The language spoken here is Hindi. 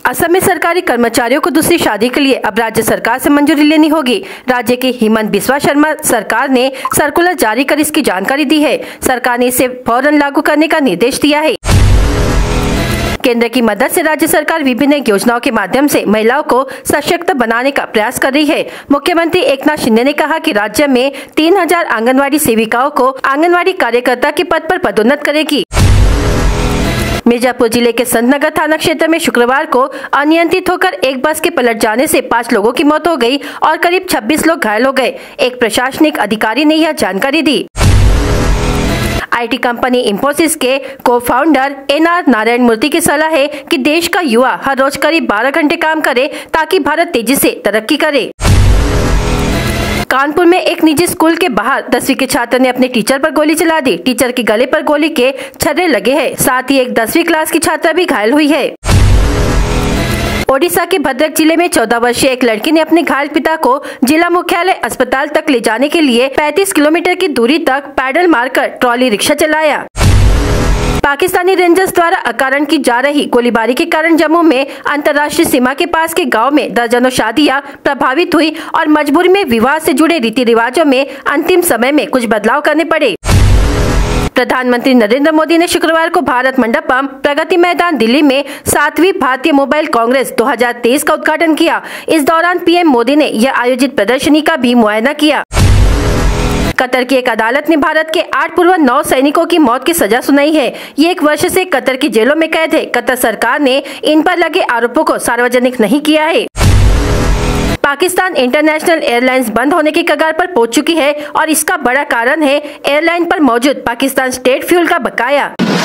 असम में सरकारी कर्मचारियों को दूसरी शादी के लिए अब राज्य सरकार से मंजूरी लेनी होगी। राज्य के हिमंत बिस्वा शर्मा सरकार ने सर्कुलर जारी कर इसकी जानकारी दी है। सरकार ने इसे फौरन लागू करने का निर्देश दिया है। केंद्र की मदद से राज्य सरकार विभिन्न योजनाओं के माध्यम से महिलाओं को सशक्त बनाने का प्रयास कर रही है। मुख्यमंत्री एकनाथ शिंदे ने कहा कि राज्य में 3000 आंगनवाड़ी सेविकाओं को आंगनवाड़ी कार्यकर्ता के पद पर पदोन्नत करेगी। मिर्जापुर जिले के संतनगर थाना क्षेत्र में शुक्रवार को अनियंत्रित होकर एक बस के पलट जाने से 5 लोगों की मौत हो गई और करीब 26 लोग घायल हो गए। एक प्रशासनिक अधिकारी ने यह जानकारी दी। आईटी कंपनी इंफोसिस के को-फाउंडर NR नारायण मूर्ति की सलाह है कि देश का युवा हर रोज करीब 12 घंटे काम करे ताकि भारत तेजी से तरक्की करे। कानपुर में एक निजी स्कूल के बाहर 10वीं के छात्र ने अपने टीचर पर गोली चला दी। टीचर के गले पर गोली के छर्रे लगे हैं। साथ ही एक 10वीं क्लास की छात्रा भी घायल हुई है। ओडिशा के भद्रक जिले में 14 वर्षीय एक लड़की ने अपने घायल पिता को जिला मुख्यालय अस्पताल तक ले जाने के लिए 35 किलोमीटर की दूरी तक पैडल मारकर ट्रॉली रिक्शा चलाया। पाकिस्तानी रेंजर्स द्वारा अकारण की जा रही गोलीबारी के कारण जम्मू में अंतर्राष्ट्रीय सीमा के पास के गांव में दर्जनों शादियां प्रभावित हुई और मजबूरी में विवाह से जुड़े रीति रिवाजों में अंतिम समय में कुछ बदलाव करने पड़े। प्रधानमंत्री नरेंद्र मोदी ने शुक्रवार को भारत मंडपम प्रगति मैदान दिल्ली में 7वीं भारतीय मोबाइल कांग्रेस 2023 का उद्घाटन किया। इस दौरान पीएम मोदी ने यह आयोजित प्रदर्शनी का भी मुआयना किया। कतर की एक अदालत ने भारत के 8 पूर्व नौ सैनिकों की मौत की सजा सुनाई है। ये 1 वर्ष से कतर की जेलों में कैद है। कतर सरकार ने इन पर लगे आरोपों को सार्वजनिक नहीं किया है। पाकिस्तान इंटरनेशनल एयरलाइंस बंद होने की कगार पर पहुंच चुकी है और इसका बड़ा कारण है एयरलाइन पर मौजूद पाकिस्तान स्टेट फ्यूल का बकाया।